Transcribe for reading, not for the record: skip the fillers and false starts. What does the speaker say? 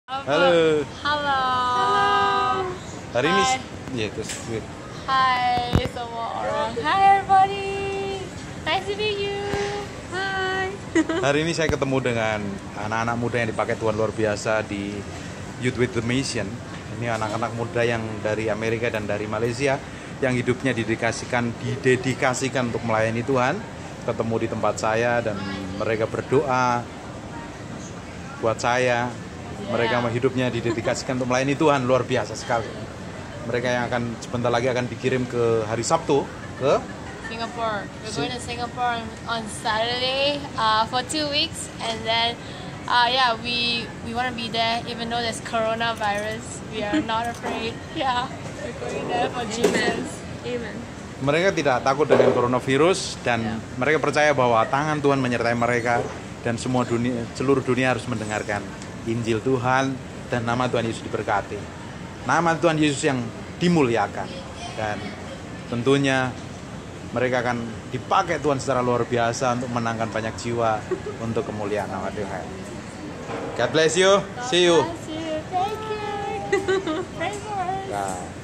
Halo. Halo. Hari ini Hai. ya terus Hai semua orang. Hi everybody. Nice to meet you. Hi. hari ini saya ketemu dengan anak-anak muda yang dipakai Tuhan luar biasa di Youth with the Mission. Ini anak-anak muda yang dari Amerika dan dari Malaysia yang hidupnya didedikasikan untuk melayani Tuhan. Ketemu di tempat saya dan mereka berdoa buat saya. Mereka hidupnya didedikasikan untuk melayani Tuhan, luar biasa sekali. Mereka yang akan sebentar lagi akan dikirim ke hari Sabtu ke Singapore. We're going to Singapore on Saturday for 2 weeks, and then we want to be there even though there's coronavirus. We are not afraid. Yeah, we're going there for Jesus. Amen. Mereka tidak takut dengan coronavirus dan mereka percaya bahwa tangan Tuhan menyertai mereka dan seluruh dunia harus mendengarkan Injil Tuhan dan nama Tuhan Yesus diberkati. Nama Tuhan Yesus yang dimuliakan dan tentunya mereka akan dipakai Tuhan secara luar biasa untuk menangkan banyak jiwa untuk kemuliaan nama Tuhan. God bless you. See you. Thank you. Pray for us. Nah.